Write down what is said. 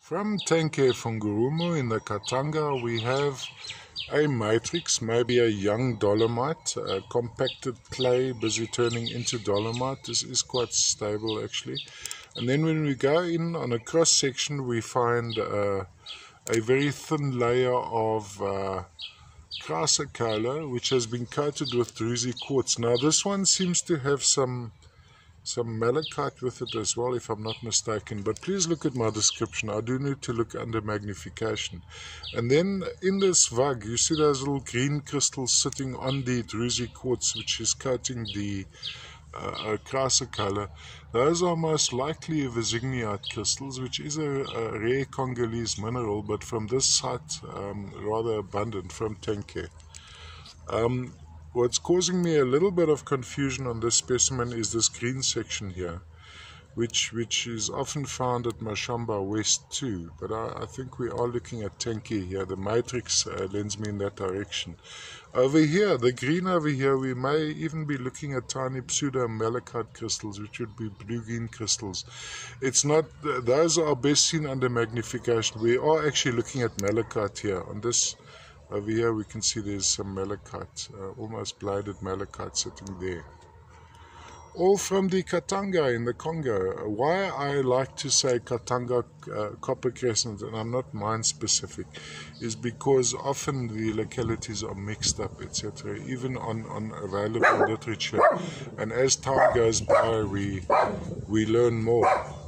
From Tenke Fungurumu in the Katanga, we have a matrix, maybe a young dolomite, a compacted clay busy turning into dolomite. This is quite stable actually. And then when we go in on a cross section, we find a very thin layer of chrysocolla, which has been coated with druzy quartz. Now this one seems to have some malachite with it as well, if I'm not mistaken, but please look at my description. I do need to look under magnification. And then in this vug, you see those little green crystals sitting on the druzy quartz, which is coating the chrysocolla. Those are most likely Visigniite crystals, which is a rare Congolese mineral, but from this site rather abundant, from Tenke. What's causing me a little bit of confusion on this specimen is this green section here, which is often found at Mashamba West too, but I think we are looking at Tenke here. The matrix lends me in that direction. Over here, the green over here, we may even be looking at tiny pseudo-malachite crystals, which would be blue-green crystals. It's not, those are best seen under magnification. We are actually looking at malachite here. On this over here we can see there's some malachite, almost bladed malachite sitting there. All from the Katanga in the Congo. Why I like to say Katanga copper crescent, and I'm not mine specific, is because often the localities are mixed up, etc., even on available literature. And as time goes by, we learn more.